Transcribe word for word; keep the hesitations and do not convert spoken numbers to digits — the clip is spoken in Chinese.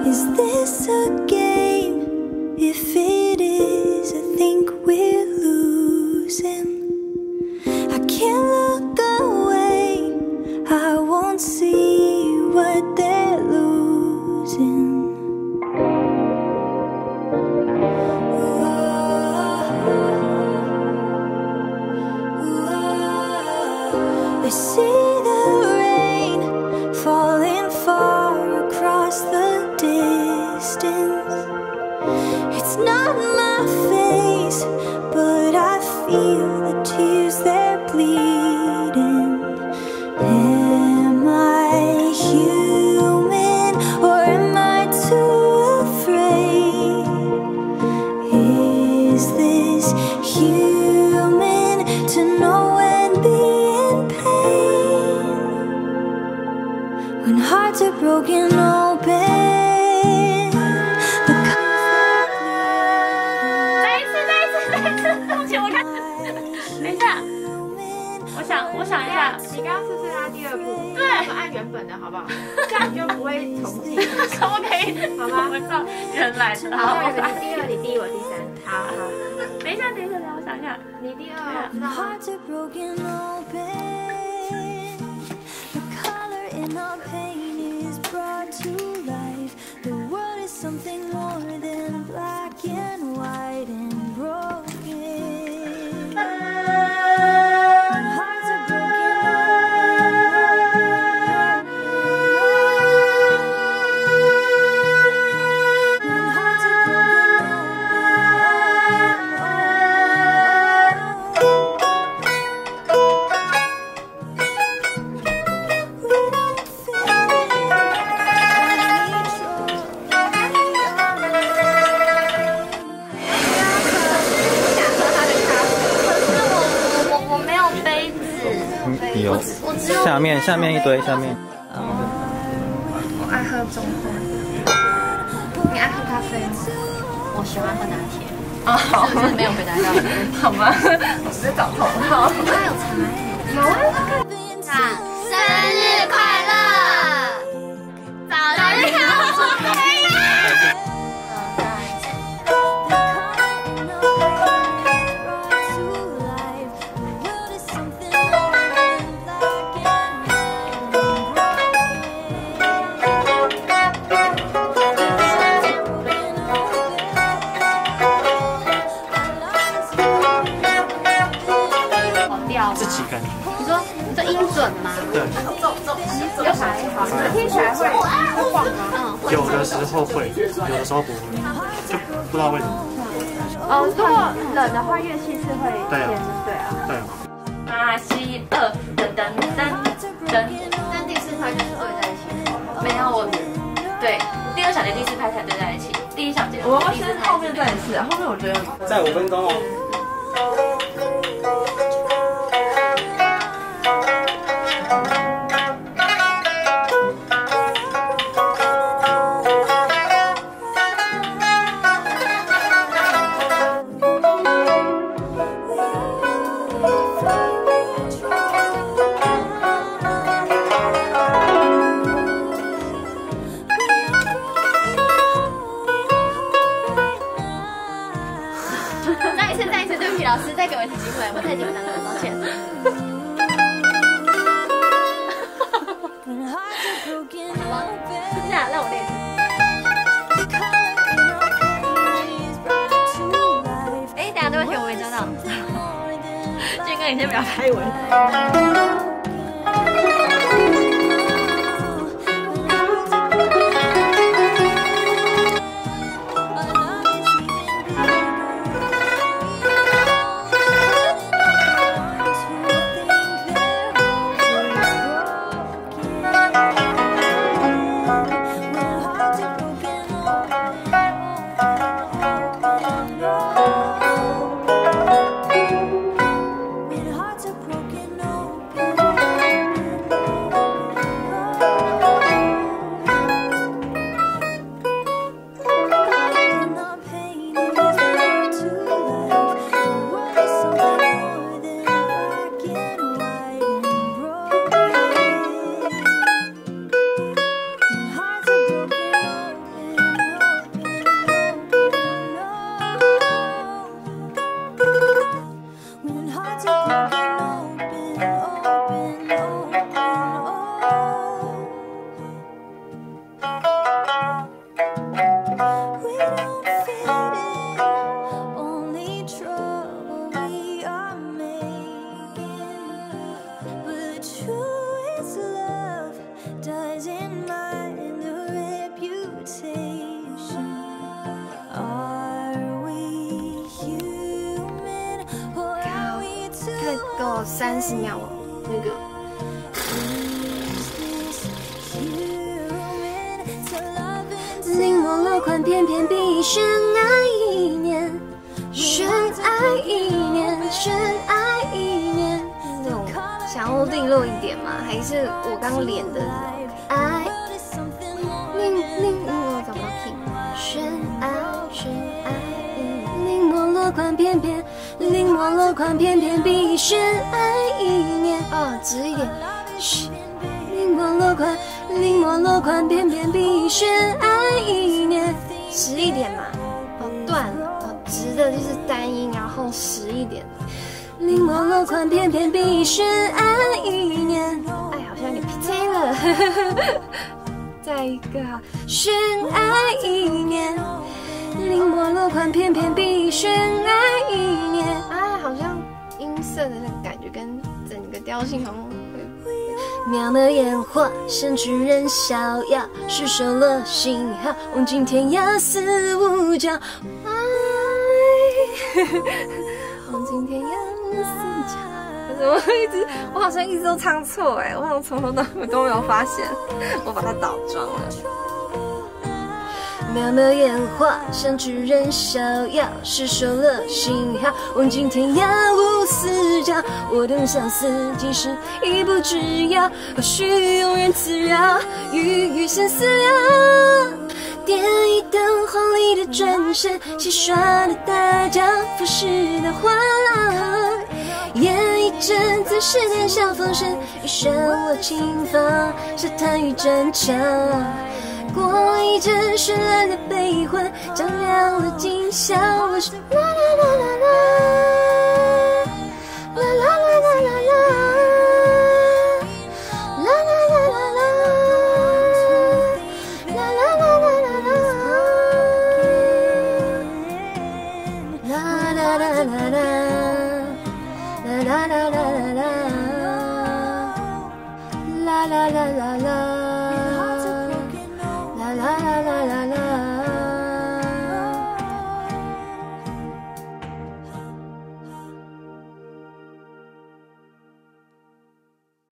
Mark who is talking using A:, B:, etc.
A: Is this a game? If it is, I think we're losing. I can't look away, I won't see what they're losing. I see the rain falling far across the distance. It's not my face, but I feel the tears, they're bleeding. Am I human or am I too afraid? Is this human to know and be in pain? When hearts are broken open.
B: 我想一下，
C: 你刚刚是不是拉第二步？
B: 对，
C: 我们按原本的好不好？这样你就不会重记。
B: OK， 好吧，我知道原来的。好，
C: 你第二，你第一，我第三。好好。
B: 等一下，等一下，等我想一下。
C: 你第二，知道吗？
D: 有，下面下面一堆，下面。
B: 我爱喝中喝。你爱喝咖啡吗？
E: 我喜欢喝拿铁。
B: 啊，好，
E: 就是没有回答到。
B: 好吗？我只是找头号。
E: 还有茶。
B: 有啊。
E: 那生日快乐！早日好祝黑呀！
D: 自己感觉。
E: 你说你说音准吗？
D: 对。
C: 要还好，听起来会会晃吗？
E: 嗯，
D: 有的时候会，有的时候不会，就不知道为什么。
C: 哦，如果冷的话，乐器是会
D: 对啊，
C: 对啊。
D: 对啊。
B: 八七二噔噔噔噔。
E: 但第四拍就是对在一起。
B: 没有我，对，第二小节、第四拍才对在一起。第一小节，
C: 我要先后面再一次，后面我觉得
D: 再五分钟哦。
E: 再一次，再一次，对不起，老师，再给我一次机会，我太紧张了，抱歉。这样让我练。哎，等下对不起，我没抓到。建哥，你先不要拍我。
A: When hearts are broken open.
B: 要三十秒那个。
A: 临摹落款，偏偏比深爱一年，深爱一年，深爱一年。
B: 那种想要利落一点吗？还是我刚连的爱？
A: 临临
B: 我找不到 key。
A: 深爱深爱一年，临摹落款，偏偏临摹落款，偏偏比深爱一年。
B: 哦，直一点。
A: 临摹落款，临摹落款，偏偏比深爱一年。
B: 直一点嘛。哦，断了。哦，直的就是单音，然后实一点。
A: 临摹落款，偏偏比深爱一年。
B: 哎，好像有点 P K 了。再一个，
A: 深爱一年。临摹落款，偏偏比深爱一年。
B: 啊，好像音色的那个感觉跟整个调性好像会。
A: 渺渺烟火，相知人逍遥，失守了信号，望尽天涯四五角。爱，
B: 望尽天涯四角。怎么会一直？我好像一直都唱错哎，我好像从头到尾都没有发现，我把它倒装了。
A: 渺渺烟火，相知人逍遥，失守了信号，望尽天涯无死角。我等相思，即使一步之遥，或许永远滋扰，欲语先思量。点一灯红里的转身，戏耍的大江，浮世的画廊。演一阵子十年小风声，遇上了清风，沙滩与战场。过一阵绚烂的悲欢，照亮了今宵。我是啦啦啦啦啦，啦啦啦啦啦啦，啦啦啦啦啦，啦啦啦啦啦啦，啦啦啦啦啦，啦啦啦啦啦啦，啦啦啦啦啦。